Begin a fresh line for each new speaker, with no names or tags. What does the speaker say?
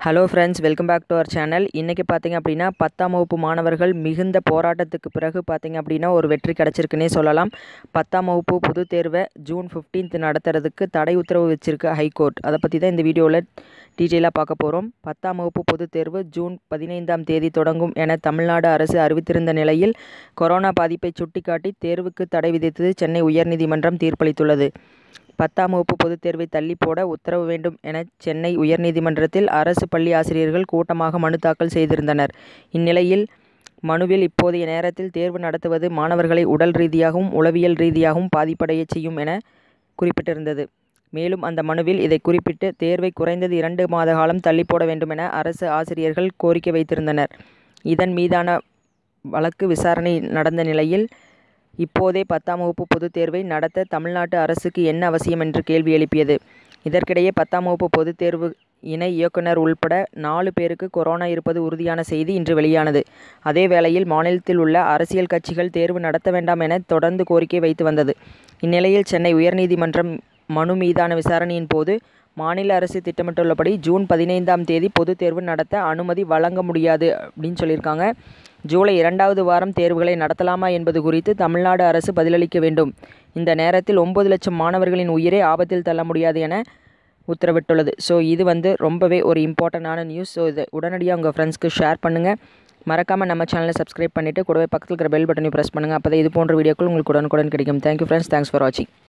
Hello friends, welcome back to our channel. இன்றைக்கி பார்த்திங்க அப்படின்னா 10ஆம் வகுப்பு மாணவர்கள் மிகுந்த போராட்டத்துக்கு பிறகு பார்த்திங்க அப்படின்னா ஒரு வெற்றி கிடச்சிருக்குன்னே சொல்லலாம். 10ஆம் வகுப்பு பொதுத் தேர்வை ஜூன் 15 நடத்துறதுக்கு தடை உத்தரவு வச்சுருக்கு ஹைகோர்ட். அதை பற்றி தான் இந்த வீடியோவில் டீட்டெயிலாக பார்க்க போகிறோம். 10ஆம் வகுப்பு பொதுத் தேர்வு ஜூன் 15ஆம் தேதி தொடங்கும் என தமிழ்நாடு அரசு அறிவித்திருந்த நிலையில் கொரோனா பாதிப்பை சுட்டிக்காட்டி தேர்வுக்கு தடை விதித்து சென்னை உயர்நீதிமன்றம் தீர்ப்பளித்துள்ளது. 10ஆம் வகுப்பு பொதுத் தேர்வை தள்ளி போட உத்தரவு வேண்டும் என சென்னை உயர்நீதிமன்றத்தில் அரசு பள்ளி ஆசிரியர்கள் கூட்டமாக மனு தாக்கல் செய்திருந்தனர். இந்நிலையில் மனுவில் இப்போதைய நேரத்தில் தேர்வு நடத்துவது மாணவர்களை உடல் ரீதியாகவும் உளவியல் ரீதியாகவும் பாதிப்படைய செய்யும் என குறிப்பிட்டிருந்தது. மேலும் அந்த மனுவில் இதை குறிப்பிட்டு தேர்வை குறைந்தது 2 மாத காலம் தள்ளி போட வேண்டும் என அரசு ஆசிரியர்கள் கோரிக்கை வைத்திருந்தனர். இதன் மீதான வழக்கு விசாரணை நடந்த நிலையில் இப்போதே 10ஆம் வகுப்பு பொதுத் தேர்வை நடத்த தமிழ்நாட்டு அரசுக்கு என்ன அவசியம் என்று கேள்வி எழுப்பியது. இதற்கிடையே 10ஆம் வகுப்பு பொதுத் தேர்வு இணை இயக்குனர் உள்பட 4 பேருக்கு கொரோனா இருப்பது உறுதியான செய்தி இன்று வெளியானது. அதே வேளையில் மாநிலத்தில் உள்ள அரசியல் கட்சிகள் தேர்வு நடத்த வேண்டாம் என தொடர்ந்து கோரிக்கை வைத்து வந்தது. இந்நிலையில் சென்னை உயர்நீதிமன்றம் மனு மீதான விசாரணையின் போது மாநில அரசு திட்டமிட்டுள்ளபடி ஜூன் 15ஆம் தேதி பொதுத் தேர்வு நடத்த அனுமதி வழங்க முடியாது அப்படின்னு சொல்லியிருக்காங்க. ஜூலை 2வது வாரம் தேர்வுகளை நடத்தலாமா என்பது குறித்து தமிழ்நாடு அரசு பதிலளிக்க வேண்டும். இந்த நேரத்தில் 9 லட்சம் மாணவர்களின் உயிரை ஆபத்தில் தள்ள முடியாது என உத்தரவிட்டுள்ளது. ஸோ இது ரொம்பவே ஒரு இம்பார்ட்டண்டான நியூஸ். ஸோ இதை உடனடியாக உங்கள் ஃப்ரெண்ட்ஸ்க்கு ஷேர் பண்ணுங்கள். மறக்காமல் நம்ம சேனலை சப்ஸ்கிரைப் பண்ணிவிட்டு கூடவே பக்கத்தில் இருக்கிற பெல் பட்டனையும் ப்ரெஸ் பண்ணுங்கள். அப்போ தான் இது போன்ற வீடியோக்கள் உங்களுக்கு உடனுக்குடன் கிடைக்கும். தேங்க்யூ ஃப்ரெண்ட்ஸ், தேங்க்ஸ் ஃபார் வாட்சிங்.